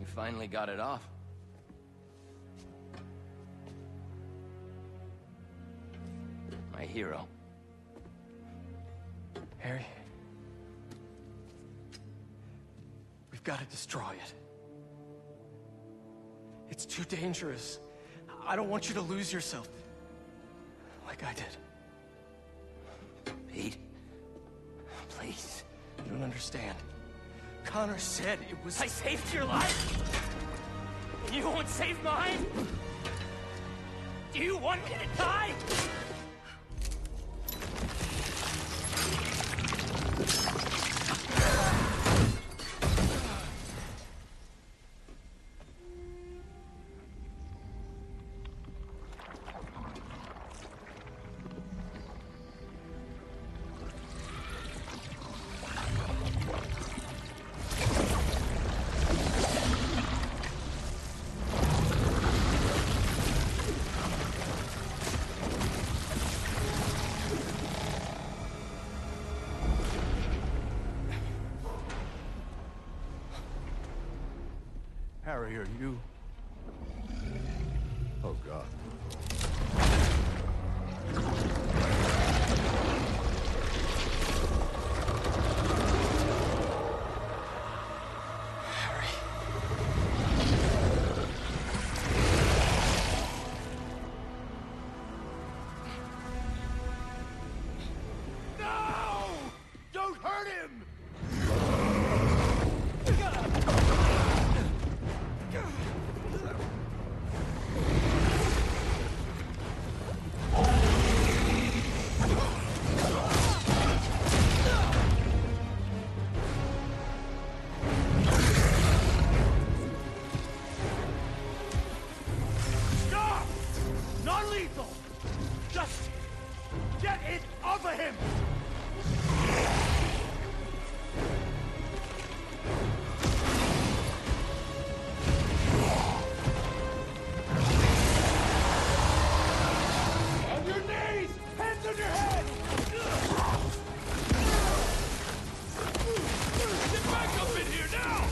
finally got it off. My hero. Harry, we've got to destroy it. It's too dangerous. I don't want you to lose yourself. Like I did. Pete, please. You don't understand. Connor said it was... I saved your life? And you won't save mine? Do you want me to die? Harry, are you... Oh, God. No! Don't hurt him! Stop! Non-lethal! Just get it off of him! On your knees! Hands on your head! Get back up in here now!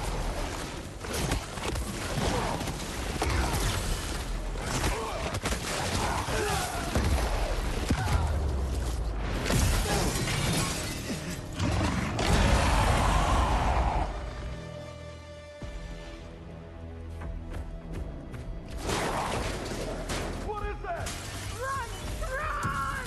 What is that? Run! Run!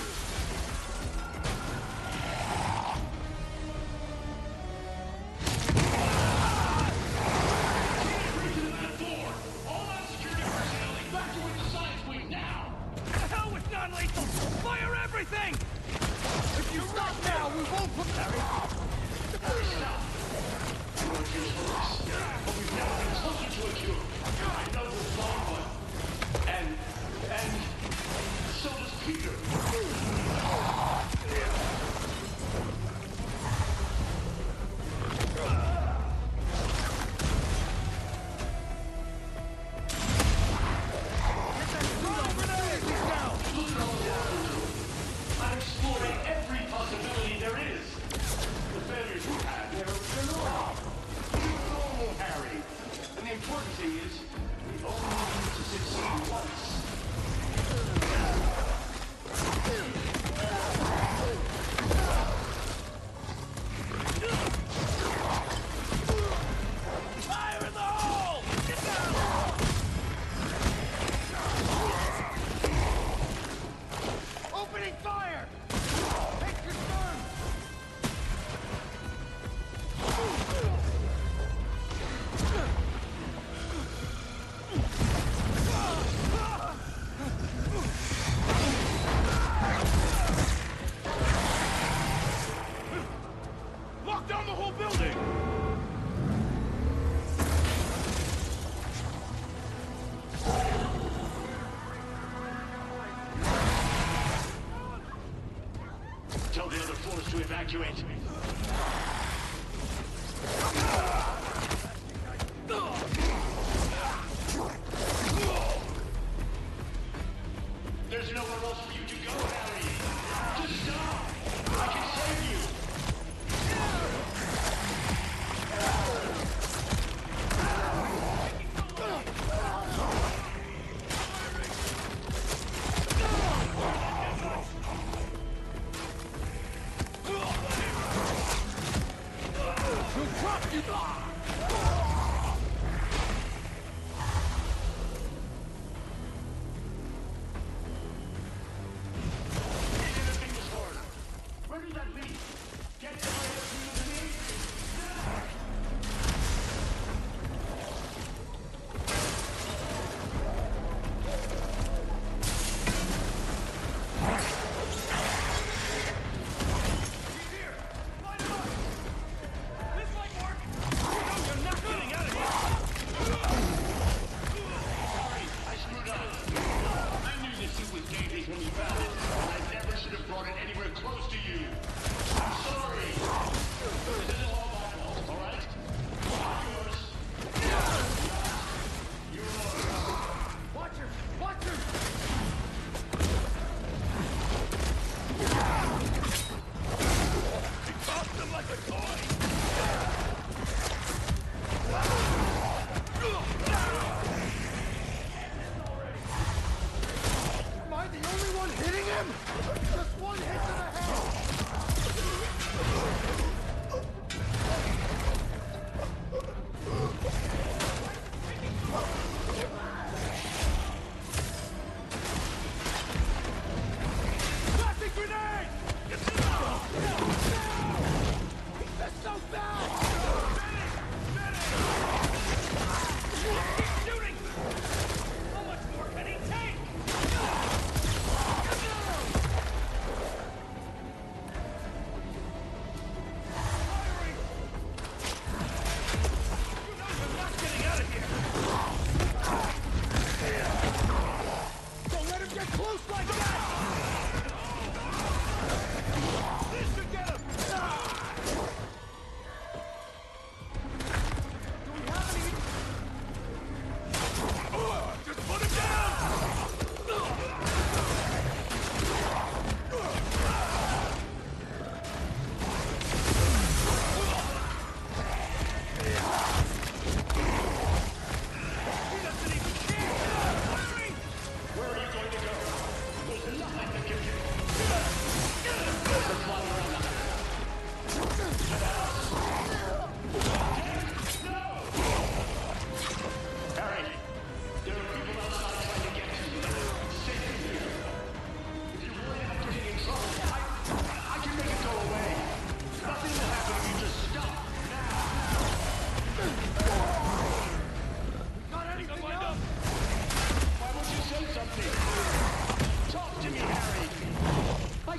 The hell with non-lethal! Fire everything! If you stop now, we won't put... Harry! I'm exploring every possibility there is. The failures we've had, they're normal. You're normal, Harry. And the important thing is, we only need to succeed once. Fire in the hole! Get down! Opening fire! Take your turn! Lock down the whole building! Tell the other floors to evacuate. There's nowhere else for you to go, Harry. Just stop. I can save you.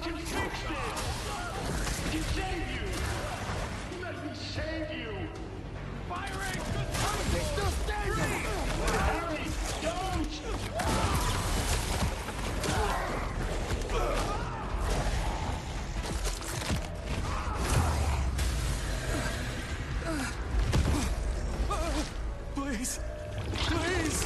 can fix this! He save you! Let me save you! Firing! He's still standing! Harry, don't! Please. Please.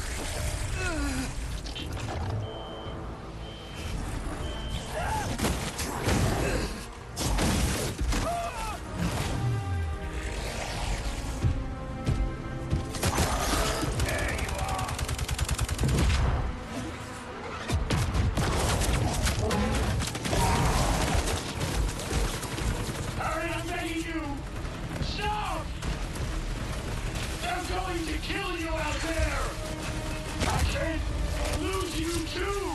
Harry, I'm begging you! Stop! They're going to kill you out there! I can't lose you too!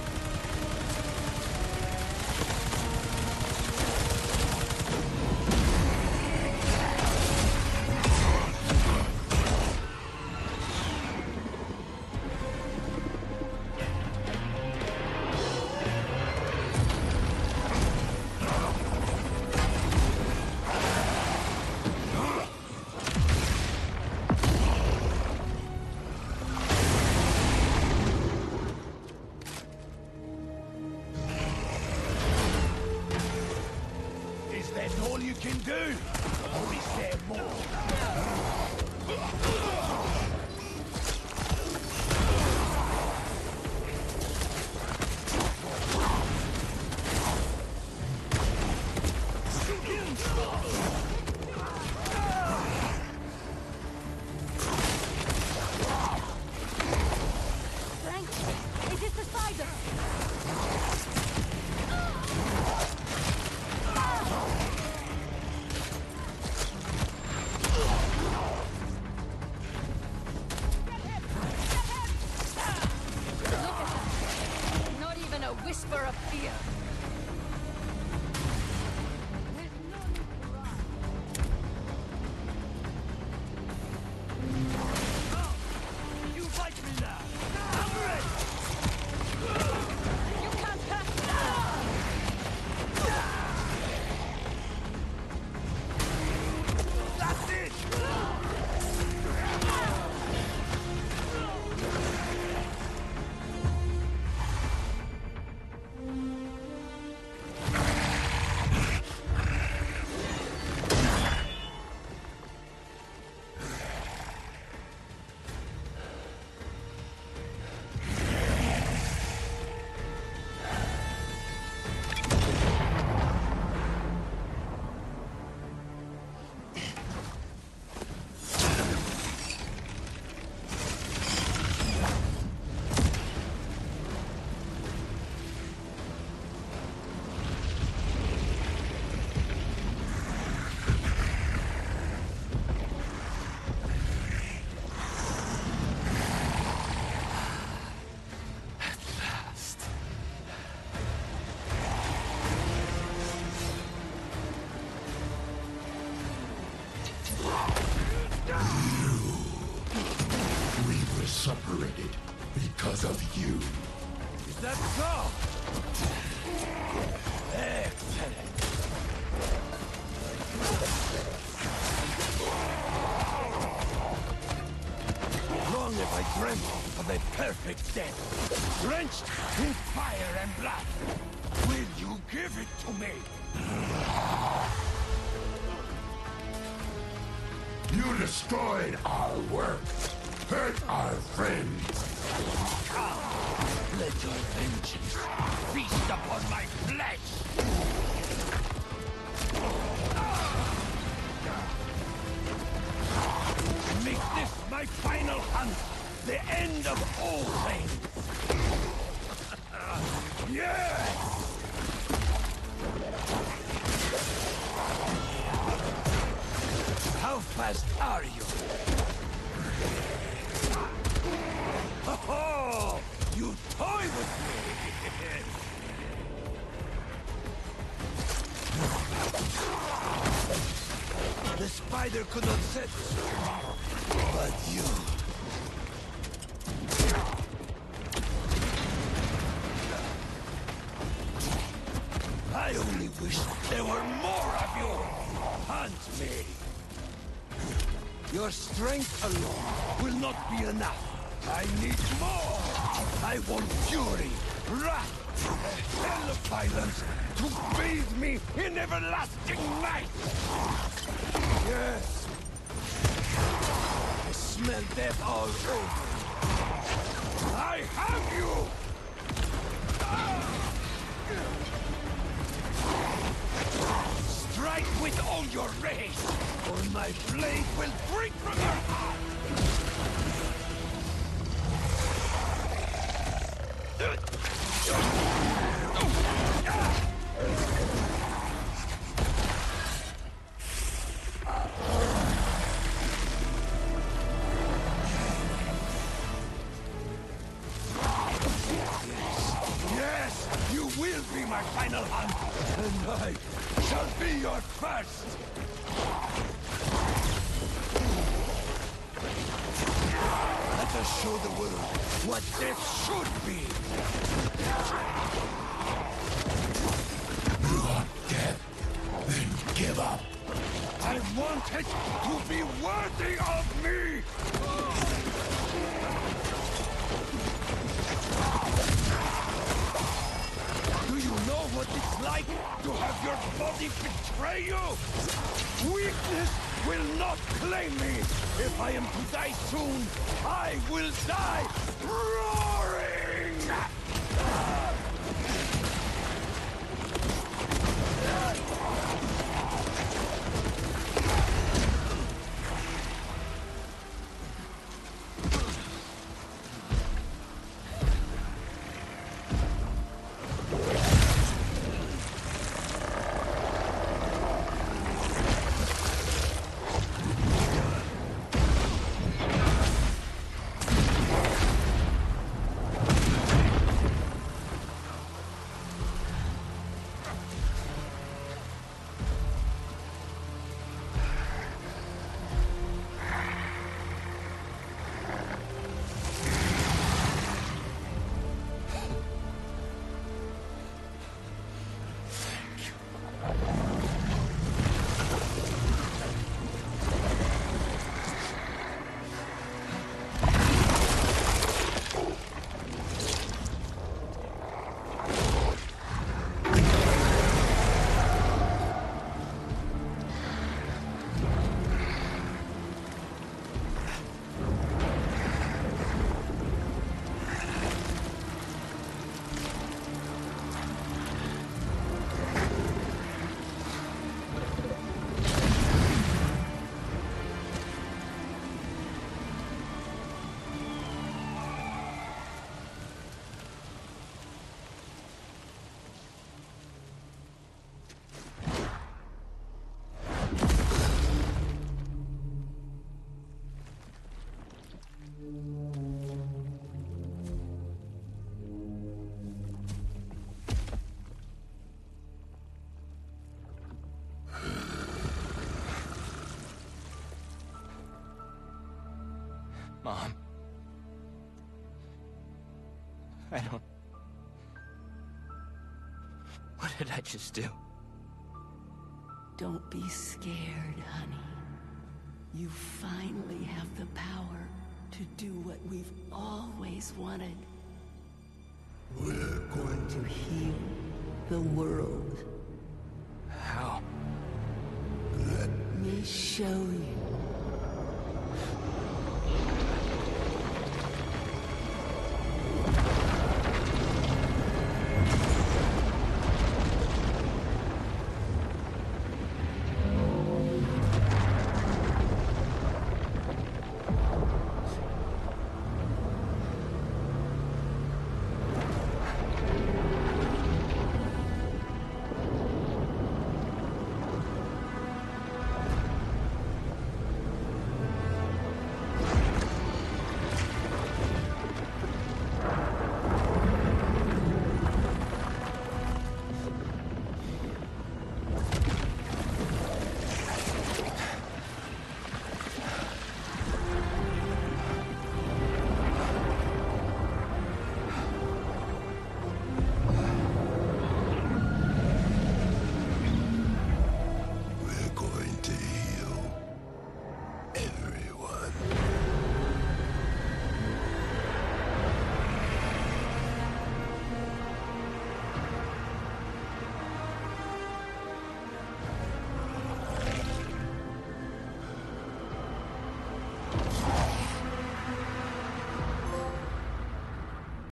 Is that all you can do? Or is there more? Frank, it is the spider! Look at them! Not even a whisper of fear! There's no need to run. You like me now! I'm ready! You can't hurt That's it! We were separated because of you. Is that so? Excellent. Long have I dreamt of a perfect death, drenched in fire and blood. Will you give it to me? You destroyed our work, hurt our friends. Come, let your vengeance feast upon my flesh! Make this my final hunt, the end of all things! Yes! How fast are you? Oh, you toy with me! The spider could not set us, but you... I only wish there were more of you! Hunt me! Your strength alone will not be enough. I need more! I want fury, wrath, a hell of violence to bathe me in everlasting night! Yes! I smell death all over. I have you! Strike with all your rage, or my blade will break from your heart! Yes, you will be my final hunt, and I shall be your first! Let us show the world what death should be! You want death? Then give up. I want it to be worthy of me! Do you know what it's like to have your body betray you? Weakness will not claim me! If I am to die soon, I will die roaring! Mom. I don't... What did I just do? Don't be scared, honey. You finally have the power to do what we've always wanted. We're going To heal the world. How? Let me show you.